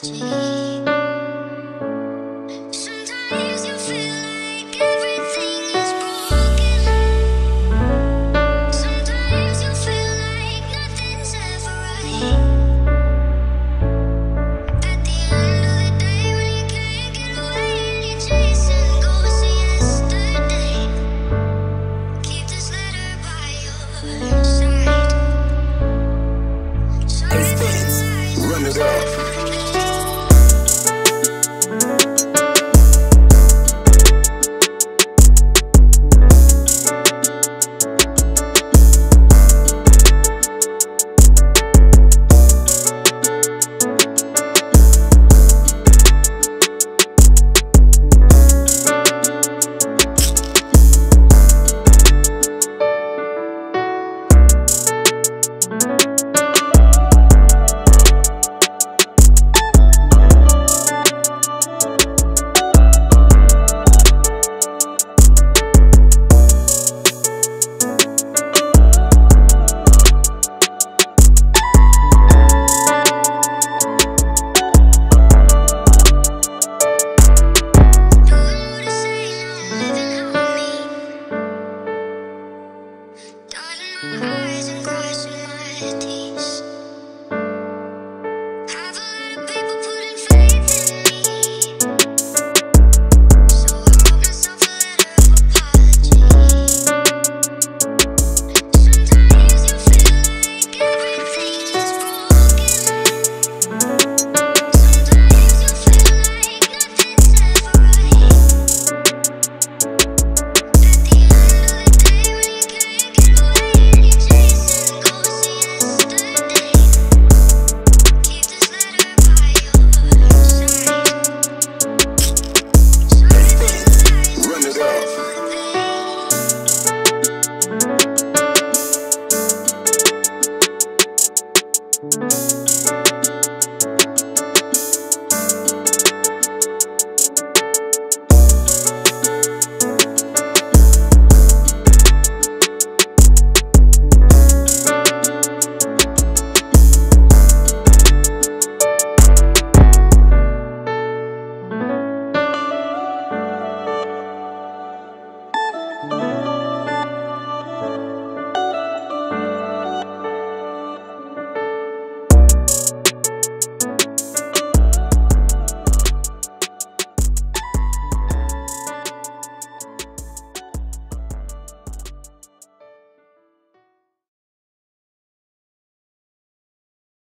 Sometimes you feel like everything is broken. Sometimes you feel like nothing's ever right. At the end of the day, when you can't get away and you're chasing ghosts of yesterday, keep this letter by your side. Run it up. Eyes and crossing my teeth. Have a lot of people putting faith in me, so I wrote myself a letter of apology. Sometimes you feel like everything is broken. Sometimes you feel like nothing's ever right. At the end of the day, when you can't get away and you're chasing ghosts of yesterday, keep this letter by your side. Run it up. For the pain.